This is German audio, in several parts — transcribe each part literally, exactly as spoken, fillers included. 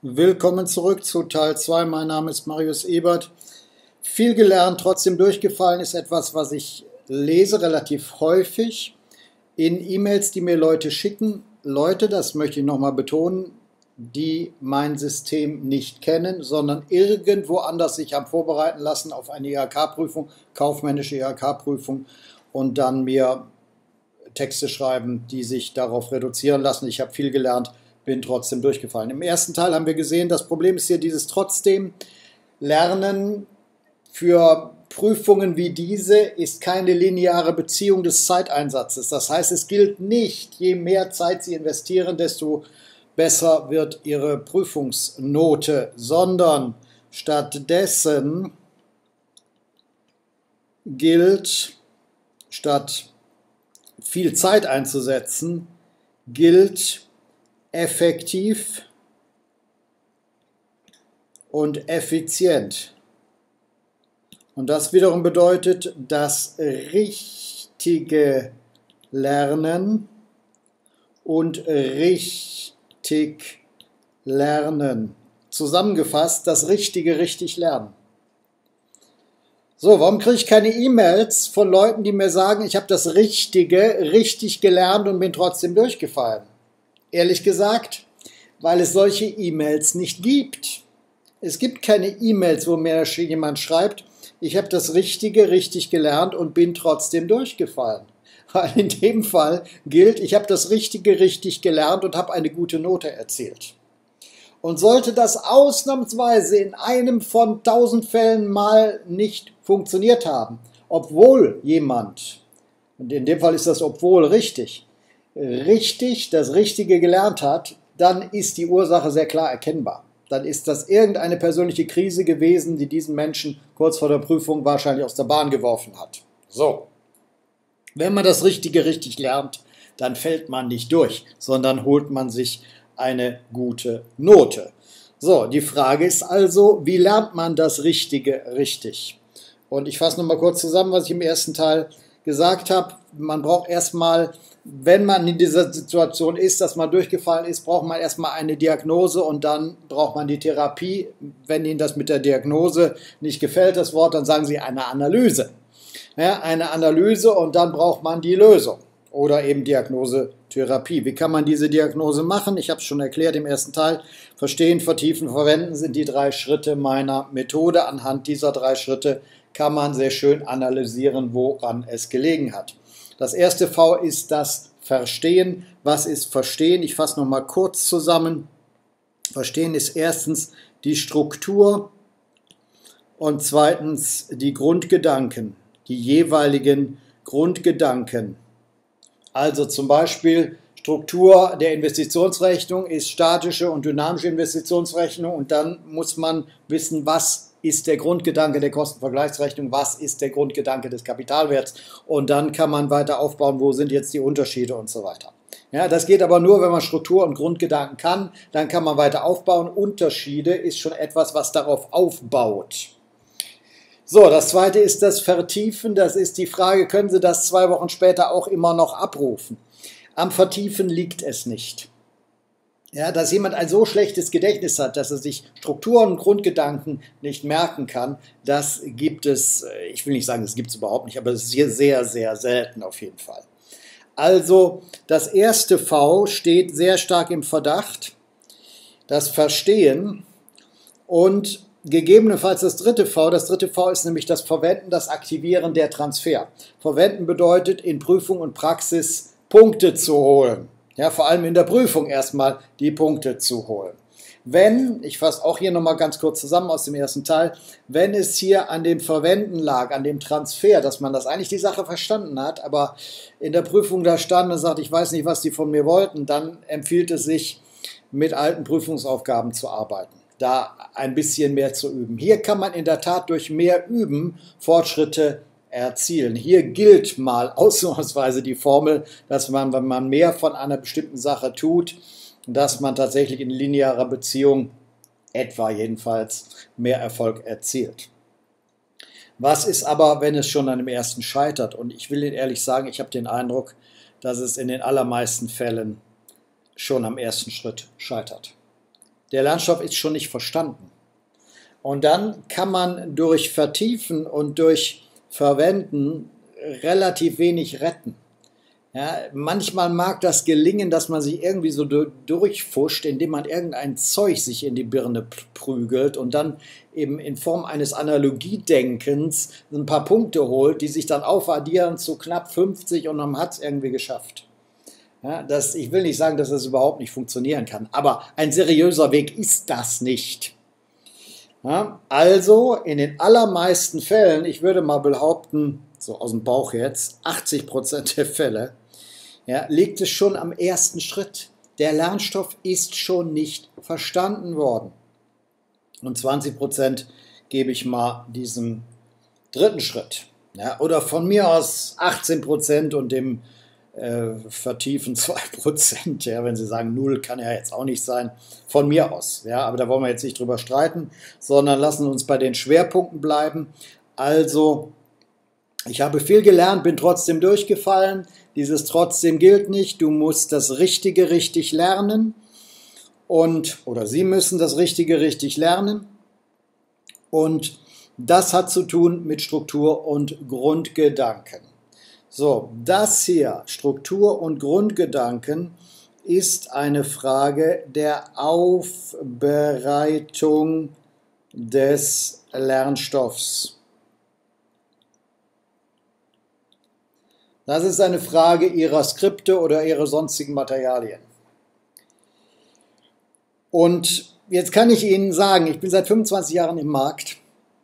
Willkommen zurück zu Teil zwei. Mein Name ist Marius Ebert. Viel gelernt, trotzdem durchgefallen ist etwas, was ich lese relativ häufig in E-Mails, die mir Leute schicken. Leute, das möchte ich nochmal betonen, die mein System nicht kennen, sondern irgendwo anders sich haben vorbereiten lassen auf eine I H K-Prüfung, kaufmännische I H K-Prüfung, und dann mir Texte schreiben, die sich darauf reduzieren lassen. Ich habe viel gelernt, bin trotzdem durchgefallen. Im ersten Teil haben wir gesehen, das Problem ist hier dieses trotzdem. Lernen für Prüfungen wie diese ist keine lineare Beziehung des Zeiteinsatzes. Das heißt, es gilt nicht, je mehr Zeit Sie investieren, desto besser wird Ihre Prüfungsnote, sondern stattdessen gilt, statt viel Zeit einzusetzen, gilt effektiv und effizient. Und das wiederum bedeutet, das richtige Lernen und richtig lernen. Zusammengefasst, das richtige richtig lernen. So, warum kriege ich keine E-Mails von Leuten, die mir sagen, ich habe das Richtige richtig gelernt und bin trotzdem durchgefallen? Ehrlich gesagt, weil es solche E-Mails nicht gibt. Es gibt keine E-Mails, wo mir jemand schreibt, ich habe das Richtige richtig gelernt und bin trotzdem durchgefallen. Weil in dem Fall gilt, ich habe das Richtige richtig gelernt und habe eine gute Note erzielt. Und sollte das ausnahmsweise in einem von tausend Fällen mal nicht funktioniert haben, obwohl jemand, und in dem Fall ist das obwohl richtig, richtig das Richtige gelernt hat, dann ist die Ursache sehr klar erkennbar. Dann ist das irgendeine persönliche Krise gewesen, die diesen Menschen kurz vor der Prüfung wahrscheinlich aus der Bahn geworfen hat. So, wenn man das Richtige richtig lernt, dann fällt man nicht durch, sondern holt man sich eine gute Note. So, die Frage ist also, wie lernt man das Richtige richtig? Und ich fasse nochmal kurz zusammen, was ich im ersten Teil gesagt habe. Man braucht erstmal, wenn man in dieser Situation ist, dass man durchgefallen ist, braucht man erstmal eine Diagnose und dann braucht man die Therapie. Wenn Ihnen das mit der Diagnose nicht gefällt, das Wort, dann sagen Sie eine Analyse. Ja, eine Analyse und dann braucht man die Lösung oder eben Diagnose, Therapie. Wie kann man diese Diagnose machen? Ich habe es schon erklärt im ersten Teil. Verstehen, vertiefen, verwenden sind die drei Schritte meiner Methode. Anhand dieser drei Schritte kann man sehr schön analysieren, woran es gelegen hat. Das erste V ist das Verstehen. Was ist Verstehen? Ich fasse nochmal kurz zusammen. Verstehen ist erstens die Struktur und zweitens die Grundgedanken, die jeweiligen Grundgedanken. Also zum Beispiel Struktur der Investitionsrechnung ist statische und dynamische Investitionsrechnung und dann muss man wissen, was ist der Grundgedanke der Kostenvergleichsrechnung, was ist der Grundgedanke des Kapitalwerts und dann kann man weiter aufbauen, wo sind jetzt die Unterschiede und so weiter. Ja, das geht aber nur, wenn man Struktur und Grundgedanken kann, dann kann man weiter aufbauen. Unterschiede ist schon etwas, was darauf aufbaut. So, das zweite ist das Vertiefen, das ist die Frage, können Sie das zwei Wochen später auch immer noch abrufen? Am Vertiefen liegt es nicht. Ja, dass jemand ein so schlechtes Gedächtnis hat, dass er sich Strukturen und Grundgedanken nicht merken kann, das gibt es, ich will nicht sagen, das gibt es überhaupt nicht, aber es ist hier sehr, sehr selten auf jeden Fall. Also das erste V steht sehr stark im Verdacht, das Verstehen und gegebenenfalls das dritte V. Das dritte V ist nämlich das Verwenden, das Aktivieren der Transfer. Verwenden bedeutet, in Prüfung und Praxis Punkte zu holen. Ja, vor allem in der Prüfung erstmal die Punkte zu holen. Wenn, ich fasse auch hier nochmal ganz kurz zusammen aus dem ersten Teil, wenn es hier an dem Verwenden lag, an dem Transfer, dass man das eigentlich die Sache verstanden hat, aber in der Prüfung da stand und sagt, ich weiß nicht, was die von mir wollten, dann empfiehlt es sich, mit alten Prüfungsaufgaben zu arbeiten, da ein bisschen mehr zu üben. Hier kann man in der Tat durch mehr Üben Fortschritte erzielen. Hier gilt mal ausnahmsweise die Formel, dass man, wenn man mehr von einer bestimmten Sache tut, dass man tatsächlich in linearer Beziehung etwa jedenfalls mehr Erfolg erzielt. Was ist aber, wenn es schon an dem ersten scheitert? Und ich will Ihnen ehrlich sagen, ich habe den Eindruck, dass es in den allermeisten Fällen schon am ersten Schritt scheitert. der Lernstoff ist schon nicht verstanden. Und dann kann man durch Vertiefen und durch Verwenden relativ wenig retten. Ja, manchmal mag das gelingen, dass man sich irgendwie so durchfuscht, indem man irgendein Zeug sich in die Birne prügelt und dann eben in Form eines Analogiedenkens ein paar Punkte holt, die sich dann aufaddieren zu knapp fünfzig und man hat es irgendwie geschafft. Ja, das, ich will nicht sagen, dass das überhaupt nicht funktionieren kann, aber ein seriöser Weg ist das nicht. Ja, also in den allermeisten Fällen, ich würde mal behaupten, so aus dem Bauch jetzt, achtzig Prozent der Fälle, ja, liegt es schon am ersten Schritt. Der Lernstoff ist schon nicht verstanden worden. Und zwanzig Prozent gebe ich mal diesem dritten Schritt. Ja, oder von mir aus achtzehn Prozent und dem äh, Vertiefen zwei Prozent. Ja, wenn Sie sagen, null kann ja jetzt auch nicht sein. Von mir aus. Ja, aber da wollen wir jetzt nicht drüber streiten, sondern lassen uns bei den Schwerpunkten bleiben. Also, ich habe viel gelernt, bin trotzdem durchgefallen. Dieses trotzdem gilt nicht. Du musst das Richtige richtig lernen. Und, oder Sie müssen das Richtige richtig lernen. Und das hat zu tun mit Struktur und Grundgedanken. So, das hier, Struktur und Grundgedanken, ist eine Frage der Aufbereitung des Lernstoffs. Das ist eine Frage Ihrer Skripte oder Ihrer sonstigen Materialien. Und jetzt kann ich Ihnen sagen, ich bin seit fünfundzwanzig Jahren im Markt.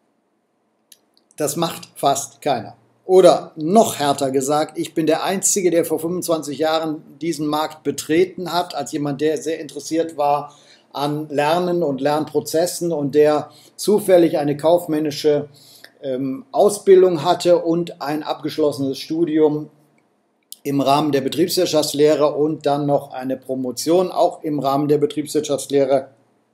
Das macht fast keiner. Oder noch härter gesagt, ich bin der Einzige, der vor fünfundzwanzig Jahren diesen Markt betreten hat, als jemand, der sehr interessiert war an Lernen und Lernprozessen und der zufällig eine kaufmännische ähm, Ausbildung hatte und ein abgeschlossenes Studium im Rahmen der Betriebswirtschaftslehre und dann noch eine Promotion auch im Rahmen der Betriebswirtschaftslehre,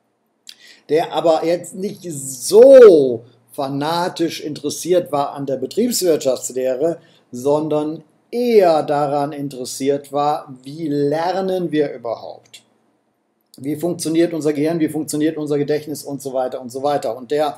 der aber jetzt nicht so fanatisch interessiert war an der Betriebswirtschaftslehre, sondern eher daran interessiert war, wie lernen wir überhaupt? Wie funktioniert unser Gehirn, wie funktioniert unser Gedächtnis und so weiter und so weiter. Und der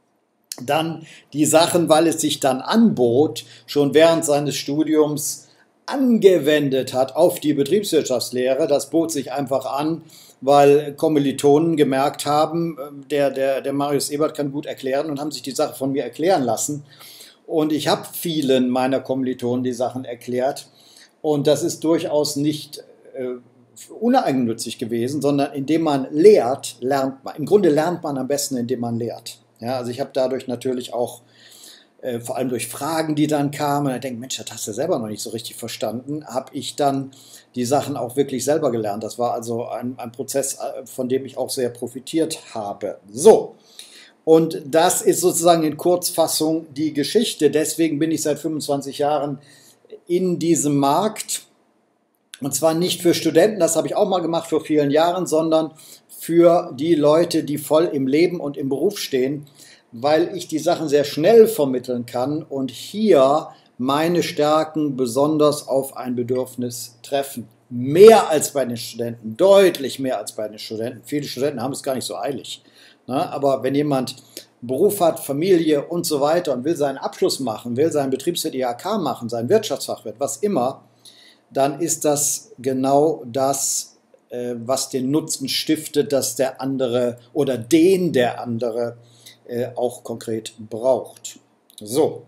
dann die Sachen, weil es sich dann anbot, schon während seines Studiums angewendet hat auf die Betriebswirtschaftslehre. Das bot sich einfach an, weil Kommilitonen gemerkt haben, der, der, der Marius Ebert kann gut erklären und haben sich die Sache von mir erklären lassen. Und ich habe vielen meiner Kommilitonen die Sachen erklärt. Und das ist durchaus nicht äh, uneigennützig gewesen, sondern indem man lehrt, lernt man. Im Grunde lernt man am besten, indem man lehrt. Ja, also ich habe dadurch natürlich auch, äh, vor allem durch Fragen, die dann kamen, ich denke, Mensch, das hast du selber noch nicht so richtig verstanden, habe ich dann die Sachen auch wirklich selber gelernt. Das war also ein, ein Prozess, von dem ich auch sehr profitiert habe. So, und das ist sozusagen in Kurzfassung die Geschichte. Deswegen bin ich seit fünfundzwanzig Jahren in diesem Markt. Und zwar nicht für Studenten, das habe ich auch mal gemacht vor vielen Jahren, sondern für die Leute, die voll im Leben und im Beruf stehen, weil ich die Sachen sehr schnell vermitteln kann und hier meine Stärken besonders auf ein Bedürfnis treffen. Mehr als bei den Studenten, deutlich mehr als bei den Studenten. Viele Studenten haben es gar nicht so eilig. Ne? Aber wenn jemand Beruf hat, Familie und so weiter und will seinen Abschluss machen, will seinen Betriebswirt I H K machen, seinen Wirtschaftsfachwirt, was immer, dann ist das genau das, äh, was den Nutzen stiftet, dass der andere oder den der andere äh, auch konkret braucht. So.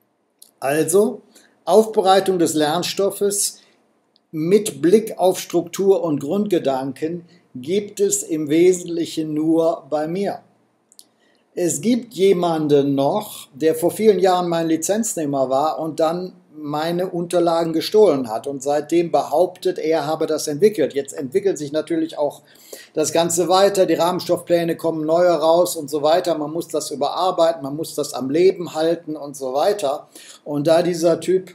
Also, Aufbereitung des Lernstoffes mit Blick auf Struktur und Grundgedanken gibt es im Wesentlichen nur bei mir. Es gibt jemanden noch, der vor vielen Jahren mein Lizenznehmer war und dann meine Unterlagen gestohlen hat und seitdem behauptet, er habe das entwickelt. Jetzt entwickelt sich natürlich auch das Ganze weiter, die Rahmenstoffpläne kommen neue raus und so weiter, man muss das überarbeiten, man muss das am Leben halten und so weiter. Und da dieser Typ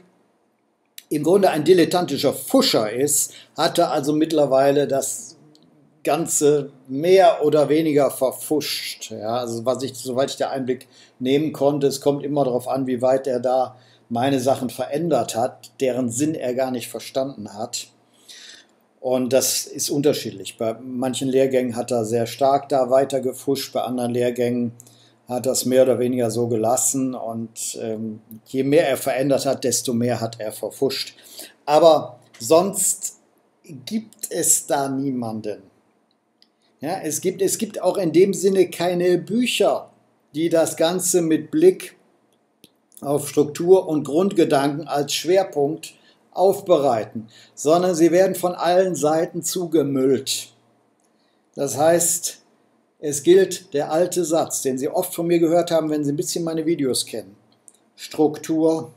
im Grunde ein dilettantischer Pfuscher ist, hat er also mittlerweile das Ganze mehr oder weniger verpfuscht. Ja, also was ich, soweit ich den Einblick nehmen konnte, es kommt immer darauf an, wie weit er da meine Sachen verändert hat, deren Sinn er gar nicht verstanden hat. Und das ist unterschiedlich. Bei manchen Lehrgängen hat er sehr stark da weiter gefuscht, bei anderen Lehrgängen hat er es mehr oder weniger so gelassen. Und ähm, je mehr er verändert hat, desto mehr hat er verfuscht. Aber sonst gibt es da niemanden. Ja, es gibt, es gibt auch in dem Sinne keine Bücher, die das Ganze mit Blick auf Struktur und Grundgedanken als Schwerpunkt aufbereiten, sondern sie werden von allen Seiten zugemüllt. Das heißt, es gilt der alte Satz, den Sie oft von mir gehört haben, wenn Sie ein bisschen meine Videos kennen. Struktur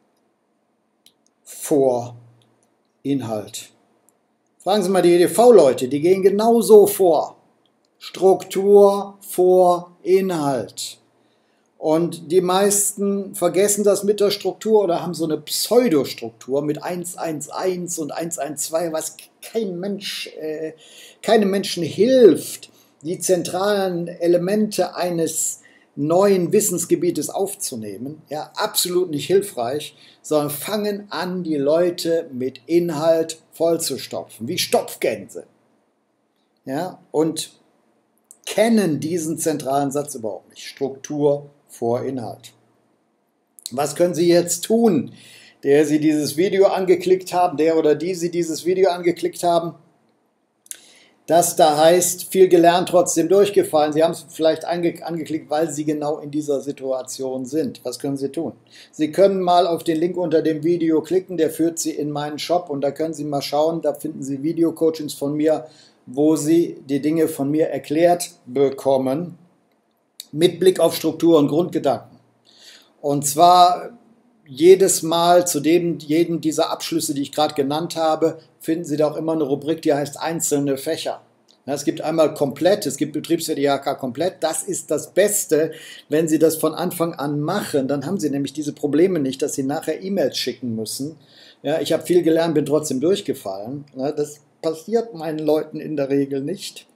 vor Inhalt. Fragen Sie mal die E D V-Leute, die gehen genauso vor. Struktur vor Inhalt. Und die meisten vergessen das mit der Struktur oder haben so eine Pseudostruktur mit eins eins eins und eins eins zwei, was kein Mensch, äh, keinem Menschen hilft, die zentralen Elemente eines neuen Wissensgebietes aufzunehmen. Ja, absolut nicht hilfreich, sondern fangen an, die Leute mit Inhalt vollzustopfen, wie Stopfgänse. Ja, und kennen diesen zentralen Satz überhaupt nicht. Struktur vor Inhalt. Was können Sie jetzt tun, der Sie dieses Video angeklickt haben, der oder die Sie dieses Video angeklickt haben? Das da heißt, viel gelernt, trotzdem durchgefallen. Sie haben es vielleicht ange angeklickt, weil Sie genau in dieser Situation sind. Was können Sie tun? Sie können mal auf den Link unter dem Video klicken, der führt Sie in meinen Shop und da können Sie mal schauen, da finden Sie Video-Coachings von mir, wo Sie die Dinge von mir erklärt bekommen, mit Blick auf Struktur und Grundgedanken. Und zwar jedes Mal zu dem, jedem dieser Abschlüsse, die ich gerade genannt habe, finden Sie da auch immer eine Rubrik, die heißt einzelne Fächer. Ja, es gibt einmal komplett, es gibt Betriebswirt I H K komplett. Das ist das Beste, wenn Sie das von Anfang an machen. Dann haben Sie nämlich diese Probleme nicht, dass Sie nachher E-Mails schicken müssen. Ja, ich habe viel gelernt, bin trotzdem durchgefallen. Ja, das passiert meinen Leuten in der Regel nicht.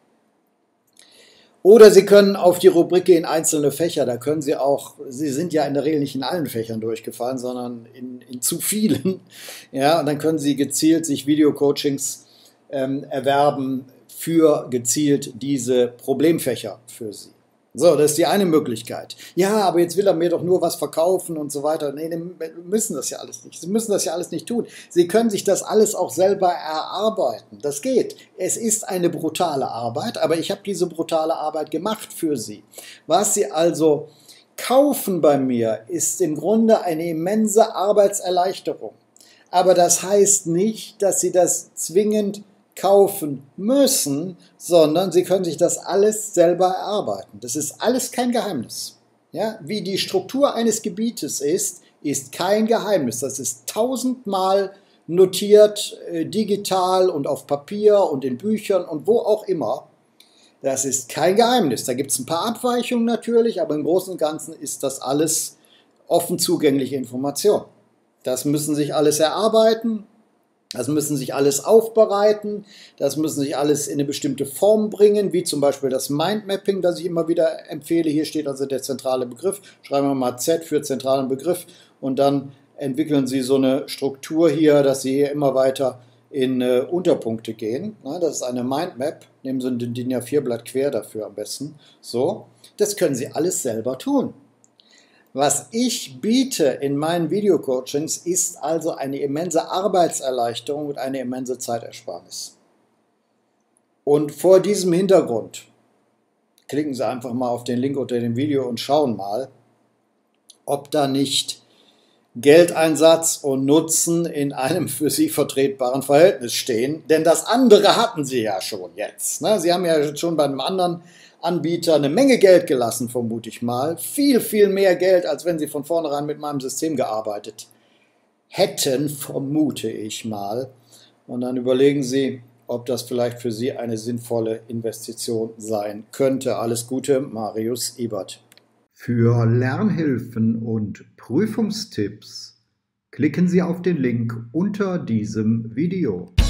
Oder Sie können auf die Rubrik gehen, einzelne Fächer, da können Sie auch, Sie sind ja in der Regel nicht in allen Fächern durchgefallen, sondern in, in zu vielen. Ja, und dann können Sie gezielt sich Video-Coachings ähm, erwerben für gezielt diese Problemfächer für Sie. So, das ist die eine Möglichkeit. Ja, aber jetzt will er mir doch nur was verkaufen und so weiter. Nee, die müssen das ja alles nicht. Sie müssen das ja alles nicht tun. Sie können sich das alles auch selber erarbeiten. Das geht. Es ist eine brutale Arbeit, aber ich habe diese brutale Arbeit gemacht für Sie. Was Sie also kaufen bei mir, ist im Grunde eine immense Arbeitserleichterung. Aber das heißt nicht, dass Sie das zwingend kaufen müssen, sondern Sie können sich das alles selber erarbeiten. Das ist alles kein Geheimnis. Ja? Wie die Struktur eines Gebietes ist, ist kein Geheimnis. Das ist tausendmal notiert, äh, digital und auf Papier und in Büchern und wo auch immer. Das ist kein Geheimnis. Da gibt es ein paar Abweichungen natürlich, aber im Großen und Ganzen ist das alles offen zugängliche Information. Das müssen sich alles erarbeiten. Das müssen sich alles aufbereiten, das müssen sich alles in eine bestimmte Form bringen, wie zum Beispiel das Mindmapping, das ich immer wieder empfehle. Hier steht also der zentrale Begriff. Schreiben wir mal Z für zentralen Begriff und dann entwickeln Sie so eine Struktur hier, dass Sie hier immer weiter in äh, Unterpunkte gehen. Na, das ist eine Mindmap. Nehmen Sie ein D I N A vier Blatt quer dafür am besten. So, das können Sie alles selber tun. Was ich biete in meinen Video-Coachings ist also eine immense Arbeitserleichterung und eine immense Zeitersparnis. Und vor diesem Hintergrund klicken Sie einfach mal auf den Link unter dem Video und schauen mal, ob da nicht Geldeinsatz und Nutzen in einem für Sie vertretbaren Verhältnis stehen. Denn das andere hatten Sie ja schon jetzt. Ne? Sie haben ja schon bei einem anderen Anbieter eine Menge Geld gelassen, vermute ich mal. Viel, viel mehr Geld, als wenn Sie von vornherein mit meinem System gearbeitet hätten, vermute ich mal. Und dann überlegen Sie, ob das vielleicht für Sie eine sinnvolle Investition sein könnte. Alles Gute, Marius Ebert. Für Lernhilfen und Prüfungstipps klicken Sie auf den Link unter diesem Video.